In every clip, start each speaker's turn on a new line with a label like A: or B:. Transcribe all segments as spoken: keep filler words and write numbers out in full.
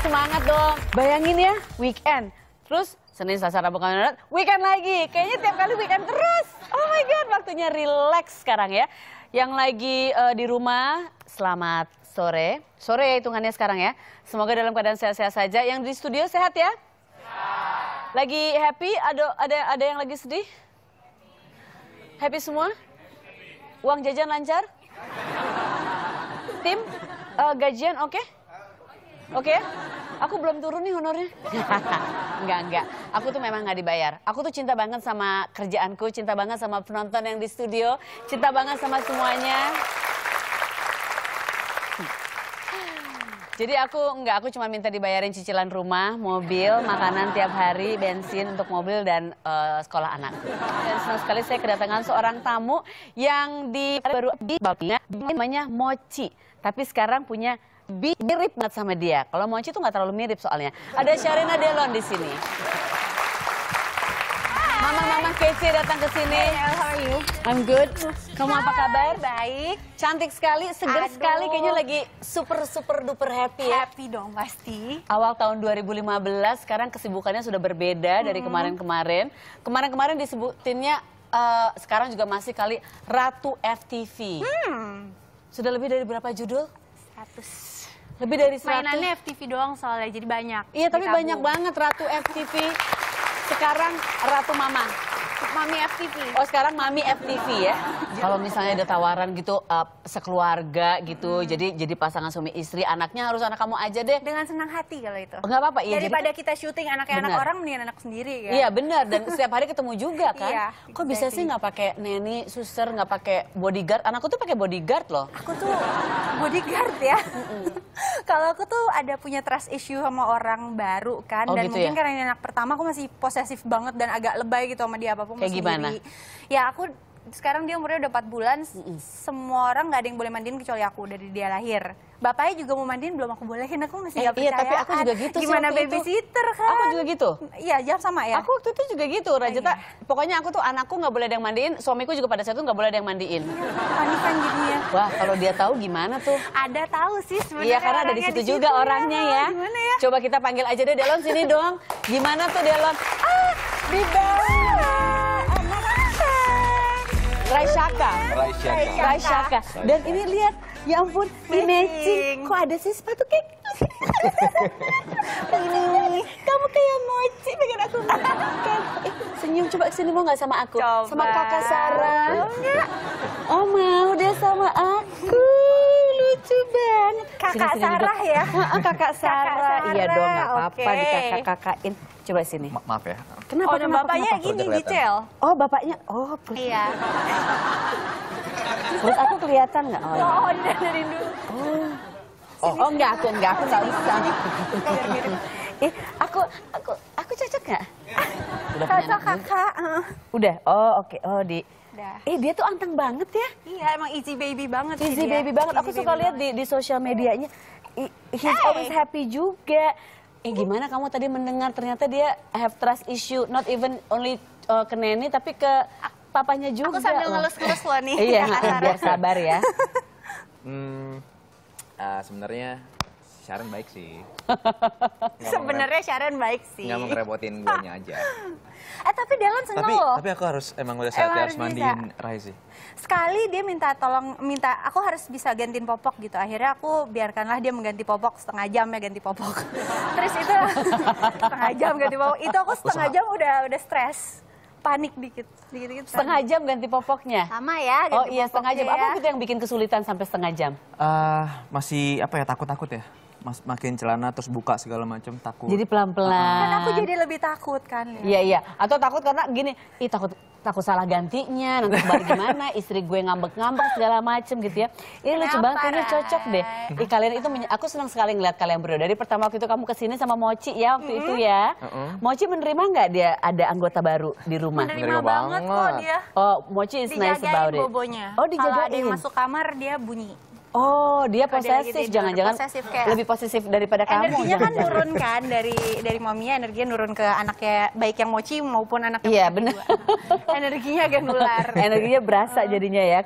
A: semangat dong. Bayangin ya, weekend. Terus Senin, Selasa, Rabu, Kamis, weekend lagi. Kayaknya tiap kali weekend terus. Oh my God, waktunya relax sekarang ya. Yang lagi uh, di rumah, selamat sore. Sore ya hitungannya sekarang ya. Semoga dalam keadaan sehat-sehat saja. Yang di studio sehat ya? Lagi happy? Ada ada ada yang lagi sedih? Happy semua? Uang jajan lancar? Tim, uh, gajian oke? Okay? Oke? Okay? Aku belum turun nih honornya. Enggak, enggak. Aku tuh memang nggak dibayar. Aku tuh cinta banget sama kerjaanku, cinta banget sama penonton yang di studio, cinta banget sama semuanya. Jadi aku enggak, aku cuma minta dibayarin cicilan rumah, mobil, makanan tiap hari, bensin untuk mobil dan uh, sekolah anakku. Dan senang sekali saya kedatangan seorang tamu yang di baru di bapaknya namanya Mochi, tapi sekarang punya mirip banget sama dia. Kalau Mochi tuh nggak terlalu mirip soalnya. Ada Sharina Delon di sini. Mama-mama kece datang ke sini.
B: Hey, how are you?
A: I'm good. Kamu apa kabar?
B: Baik.
A: Cantik sekali, seger
B: Aduh.
A: sekali. Kayaknya lagi super super duper happy ya.
B: Happy dong pasti.
A: Awal tahun dua ribu lima belas, sekarang kesibukannya sudah berbeda dari kemarin-kemarin. Kemarin-kemarin disebutinnya uh, sekarang juga masih kali Ratu F T V.
B: Hmm.
A: Sudah lebih dari berapa judul?
B: seratus.
A: Lebih dari seratus.
B: Mainannya F T V doang soalnya, jadi banyak.
A: Iya, tapi
B: ditabung.
A: banyak banget Ratu F T V. Sekarang Ratu Mama.
B: Mami F T V.
A: Oh, sekarang Mami F T V ya. Kalau misalnya ada tawaran gitu uh, sekeluarga gitu, hmm. jadi jadi pasangan suami istri, anaknya harus anak kamu aja deh.
B: Dengan senang hati kalau itu.
A: Enggak apa-apa, iya.
B: Daripada
A: jadi,
B: kita syuting anaknya anak orang, mendingan anak sendiri kan.
A: Iya benar, dan setiap hari ketemu juga kan.
B: Iya,
A: kok bisa
B: exactly.
A: sih nggak pakai neni, suster, nggak pakai bodyguard? Anakku tuh pakai bodyguard loh.
B: Aku tuh bodyguard ya. Kalau aku tuh ada punya trust issue sama orang baru kan.
A: Oh,
B: Dan
A: gitu
B: mungkin
A: ya?
B: karena ini anak pertama aku masih posesif banget dan agak lebay gitu sama dia apapun.
A: Kayak gimana?
B: Sendiri. Ya aku sekarang dia umurnya udah empat bulan, mm-mm. semua orang nggak ada yang boleh mandiin kecuali aku dari dia lahir. Bapaknya juga mau mandiin, belum aku bolehin, aku masih nggak
A: eh, iya,
B: percaya.
A: tapi aku juga gitu
B: Gimana
A: sih waktu
B: babysitter
A: itu.
B: kan?
A: Aku juga gitu.
B: Iya, jam sama ya.
A: Aku waktu itu juga gitu, Rajata.
B: Oh, iya.
A: Pokoknya aku tuh anakku nggak boleh ada yang mandiin, suamiku juga pada saat itu nggak boleh ada yang mandiin.
B: Panik kan jadinya.
A: Wah, kalau dia tahu gimana tuh?
B: Ada tahu sih sebenarnya.
A: Iya, karena ada di situ juga
B: ya.
A: orangnya ya.
B: Gimana ya?
A: Coba kita panggil aja deh, Delon sini dong. Gimana tuh Delon? Ah, di bawah. Raisyaka.
C: Raisyaka.
A: Raisyaka. Dan ini lihat, ya ampun, ini matching. Kok ada sih sepatu kayak ini? Kamu kayak Mochi, pengen aku makan. Eh, senyum, coba kesini mau nggak sama aku?
B: Coba.
A: Sama kakak Sarah.
B: Mau nggak?
A: Oh mau deh sama aku. Lucu banget.
B: Kakak
A: Sini, sini
B: Sarah
A: duduk.
B: ya?
A: Ah, kakak Sarah.
B: Sarah,
A: Iya dong, nggak apa-apa
B: oke.
A: dikakak-kakakin. Coba sini.
C: Ma maaf ya.
A: Kenapa?
B: Oh, dan
A: kenapa,
B: bapaknya
A: kenapa?
B: gini
C: Udah kelihatan.
B: detail.
A: Oh, bapaknya. Oh,
B: Iya.
A: terus aku kelihatan nggak? Oh, iya.
B: Oh, didandarin dulu.
A: Oh. Oh, oh enggak, aku enggak, aku nggak bisa. Eh, aku, aku, aku cocok nggak? Udah punya
B: Kakak
A: anak nih?
B: kakak.
A: Udah, oh oke, oh di.
B: Udah.
A: Eh dia tuh anteng banget ya.
B: Iya, emang easy baby banget sih
A: Easy
B: dia.
A: baby banget. Aku
B: Easy
A: suka
B: baby
A: lihat di
B: banget.
A: di sosial medianya. I- He's
B: Hey.
A: always happy juga. Eh gimana kamu tadi mendengar ternyata dia have trust issue, not even only uh, ke Neni tapi ke papanya juga.
B: Aku sambil
A: Wah.
B: ngelus-ngelus loh nih.
A: Iya,
B: Kakak Sarah.
A: biar sabar ya.
C: Hmm, uh, sebenarnya Sharon baik sih.
B: Sebenarnya Sharon baik sih.
C: Nggak mau ngerepotin guanya aja.
B: Eh tapi Delon seneng
C: Tapi
B: loh.
C: tapi aku harus emang udah
B: Emang
C: saatnya
B: harus
C: harus mandiin Rai sih.
B: Sekali dia minta tolong, minta aku harus bisa gantiin popok gitu. Akhirnya aku biarkanlah dia mengganti popok setengah jam ya ganti popok. Terus itu setengah jam ganti popok. Itu aku setengah jam udah udah stres. Panik dikit, dikit-dikit.
A: Setengah jam ganti popoknya.
B: Sama ya ganti
A: Oh iya setengah jam.
B: popoknya
A: Apa
B: ya.
A: itu yang bikin kesulitan sampai setengah jam?
C: Ah, masih apa ya takut-takut ya. Mas, makin celana terus buka segala macam takut.
A: Jadi pelan-pelan.
B: Kan aku jadi lebih takut kan. Ya.
A: Iya iya. Atau takut karena gini, ih takut takut salah gantinya, nanti balik gimana, istri gue ngambek-ngambek segala macem gitu ya. Ini lucu
B: Kenapa,
A: banget, kayaknya
B: Rai?
A: cocok deh. Ih kalian itu, menye- aku senang sekali ngeliat kalian berdua. Dari pertama waktu itu kamu kesini sama Mochi ya waktu itu ya.
C: Mm-mm.
A: Mochi menerima nggak dia ada anggota baru di rumah?
B: Menerima
C: Menerima
B: banget kok
C: banget.
B: dia.
A: Oh Mochi is nice
B: Dijagain
A: about it.
B: bobonya.
A: Oh
B: Kalau ada yang
A: dijagain.
B: masuk kamar dia bunyi.
A: Oh dia
B: Kalau dia lagi
A: posesif,
B: tidur,
A: jangan-jangan
B: posesif kayak-
A: lebih posesif daripada kamu.
B: Energinya kan
A: jangan-jangan.
B: turun kan dari dari maminya, energinya turun ke anaknya baik yang Mochi maupun anak yang
A: Iya
B: Mochi
A: benar.
B: kedua. Energinya agak nular.
A: Energinya berasa jadinya ya,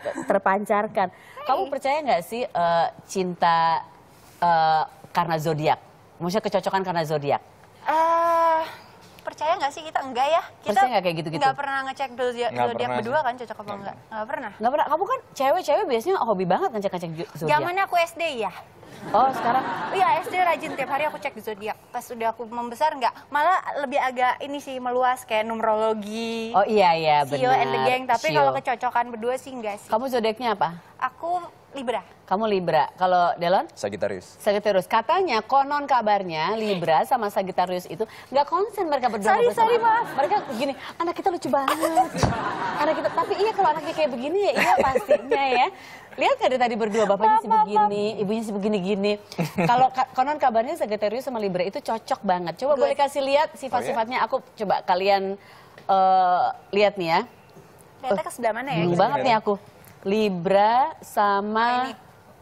A: terpancarkan. Kamu percaya nggak sih eh, cinta eh, karena zodiak? Maksudnya kecocokan karena zodiak.
B: Eh, percaya nggak sih kita enggak ya? Kita
A: Percaya nggak kayak gitu-gitu?
B: nggak pernah ngecek zodiak
C: Nggak
B: zodiak
C: pernah
B: berdua
C: sih.
B: kan cocok apa enggak? Nggak pernah.
A: Nggak pernah, kamu kan cewek-cewek biasanya hobi banget ngecek-ngecek ju- zodiak.
B: Zamannya aku S D ya.
A: Oh sekarang,
B: Iya S D rajin tiap hari aku cek zodiak. Pas udah aku membesar nggak, malah lebih agak ini sih meluas kayak numerologi.
A: oh iya iya
B: Sio
A: benar.
B: and the gang, tapi
A: Sio.
B: kalau kecocokan berdua sih enggak sih.
A: Kamu zodiaknya apa?
B: Aku Libra.
A: Kamu Libra. Kalau Delon?
C: Sagittarius.
A: Sagittarius. Katanya konon kabarnya Libra sama Sagittarius itu nggak konsen mereka berdua.
B: Sorry,
A: ngobrol
B: sorry,
A: sama-
B: maaf.
A: Mereka begini, anak kita lucu banget. Anak kita, tapi iya kalau anaknya kayak begini ya iya pastinya ya. Lihat nggak dari tadi berdua, bapaknya sih begini, ibunya sih begini-gini. Kalau ka- konon kabarnya Sagittarius sama Libra itu cocok banget. Coba
B: Good.
A: boleh kasih lihat sifat-sifatnya. Aku coba kalian eh, lihat nih ya.
B: Lihatnya ke sebelah mana ya?
A: Bingung banget nih aku. Libra sama
B: Ini.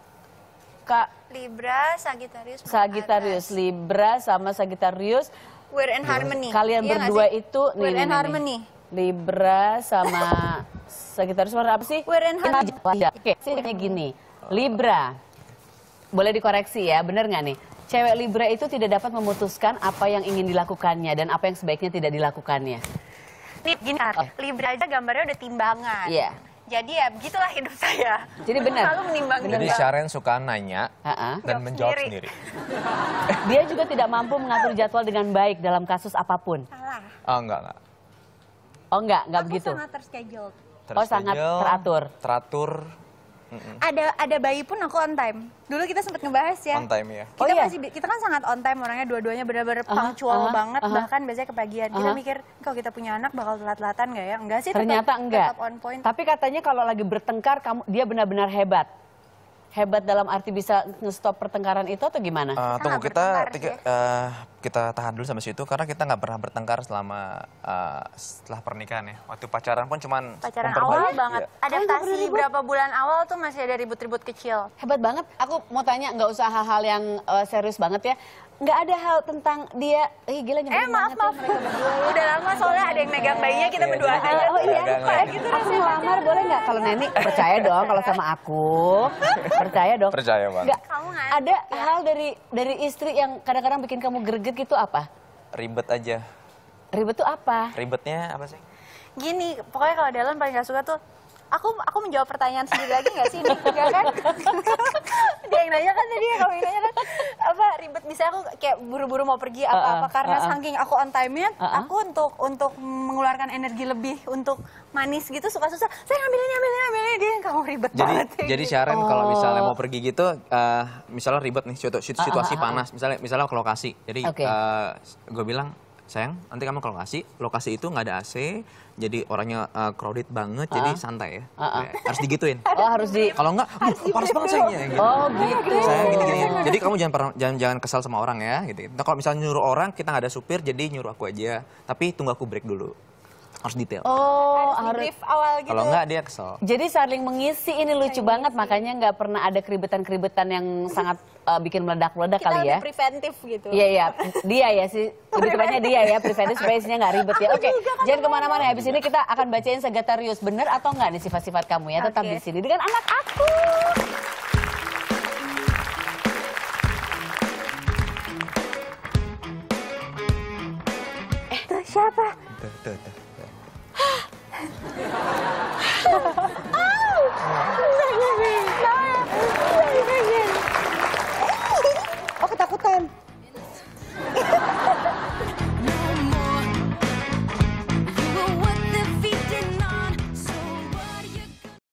A: Kak
B: Libra, Sagittarius,
A: Sagittarius,
B: atas.
A: Libra sama Sagittarius.
B: We're in harmony.
A: Kalian
B: Iya nggak
A: berdua
B: sih?
A: itu nih,
B: We're
A: nih,
B: in
A: nih,
B: harmony.
A: nih. Libra sama Sagittarius warna apa sih?
B: We're in harmony.
A: Oke, sini kayak gini. Libra. Boleh dikoreksi ya, bener nggak nih? Cewek Libra itu tidak dapat memutuskan apa yang ingin dilakukannya dan apa yang sebaiknya tidak dilakukannya.
B: Nih gini, Ar, Libra aja gambarnya udah timbangan.
A: Iya.
B: Jadi ya begitulah hidup saya.
A: Jadi benar.
B: Selalu menimbang
C: Jadi Sharon suka nanya
A: Ha-ha.
C: dan
B: Jawab
C: menjawab
B: sendiri.
C: sendiri.
A: Dia juga tidak mampu mengatur jadwal dengan baik dalam kasus apapun.
B: Salah.
C: Oh enggak, enggak.
A: Oh enggak, enggak
B: Aku
A: begitu.
B: sangat terschedule.
A: Oh, sangat
C: Terschedule,
A: teratur.
C: Teratur,
B: Ada ada bayi pun aku on time. Dulu kita sempat ngebahas ya.
C: on time ya.
B: Kita
A: Oh, iya?
B: masih kita kan sangat on time orangnya dua-duanya benar-benar
A: Aha,
B: punctual
A: aha,
B: banget
A: aha.
B: bahkan biasanya kebagian. Kita
A: Aha.
B: mikir kalau kita punya anak bakal telat-telatan nggak ya? Enggak sih. tetap-
A: Ternyata enggak.
B: Tetap on point.
A: Tapi katanya kalau lagi bertengkar kamu dia benar-benar hebat. Hebat dalam arti bisa nge-stop pertengkaran itu atau gimana?
D: Uh,
B: Kita
D: tunggu
B: nggak
D: kita
B: bertengkar
D: tiga,
B: sih.
D: uh, kita tahan dulu sampai situ karena kita nggak pernah bertengkar selama uh, setelah pernikahan ya. Waktu pacaran pun cuman
B: Pacaran
D: memperbaiki-
B: awal banget.
D: iya.
A: Kalian nggak pernah
B: Adaptasi
A: ribut?
B: berapa bulan awal tuh masih ada ribut-ribut kecil.
A: Hebat banget. Aku mau tanya nggak usah hal-hal yang eh, serius banget ya. Nggak ada hal tentang dia, ih gila nyebelin
B: Eh maaf
A: banget ya
B: maaf.
A: mereka berdua.
B: Udah lama soalnya ada yang megang bayinya kita
D: Iya,
B: berdua
D: jadi-
B: aja.
A: Oh iya,
D: Pegangan.
A: kayak gitu aku ngelamar boleh nggak? Kalau Neni percaya dong kalau sama aku, percaya dong.
D: Percaya banget.
A: Nggak,
B: Kamu nggak?
A: ada hal dari dari istri yang kadang-kadang bikin kamu greget gitu apa?
D: Ribet aja.
A: Ribet tuh apa?
D: Ribetnya apa sih?
B: Gini, pokoknya kalau Dylan paling gak suka tuh, aku aku menjawab pertanyaan sendiri lagi gak sih? Enggak kan? Dia yang nanya kan tadi, kamu yang nanya kan, apa ribet bisa aku kayak buru-buru mau pergi apa-apa
A: Uh-uh,
B: karena
A: uh-uh.
B: saking aku on time-nya,
A: Uh-uh.
B: aku untuk untuk mengeluarkan energi lebih untuk manis gitu suka susah. Saya ngambil ini, ambil ini, ambil ini, dia yang kamu ribet
C: Jadi
B: banget.
C: jadi Sharon kalau misalnya mau pergi gitu, eh, misalnya ribet nih situ- situ- situasi panas, misalnya misalnya ke lokasi. Jadi
A: Oke.
C: gue bilang, sayang, nanti kamu ke lokasi, lokasi itu nggak ada A C, jadi orangnya eh, crowded banget, jadi santai ya.
A: Uh-uh.
C: Ya, harus digituin.
A: Oh harus di.
C: Kalau nggak, "Duh, panas banget sayangnya. Gitu.
A: Oh gitu.
C: Saya gini-gini. Jadi kamu jangan pernah jangan jangan kesal sama orang ya, gitu. Nah, kalau misalnya nyuruh orang, kita nggak ada supir, jadi nyuruh aku aja. Tapi tunggu aku break dulu. Harus detail.
A: Oh
B: Harus
A: harus.
B: brief awal gitu.
C: Kalau nggak dia kesel.
A: Jadi saling mengisi ini lucu banget, makanya nggak pernah ada keribetan-keribetan yang sangat eh, bikin meledak-meledak
B: kita
A: kali
B: lebih
A: ya.
B: preventif gitu.
A: Iya iya, dia ya sih, lebih tepatnya dia ya, preventif supaya isinya nggak ribet ya. Oke, jangan kemana-mana ya. Abis ini kita akan bacain Sagittarius, bener atau nggak nih sifat-sifat kamu ya? Tetap
B: Oke.
A: di sini dengan anak aku.
B: Tuh, siapa?
D: Tuh, tuh, tuh.
B: Ah,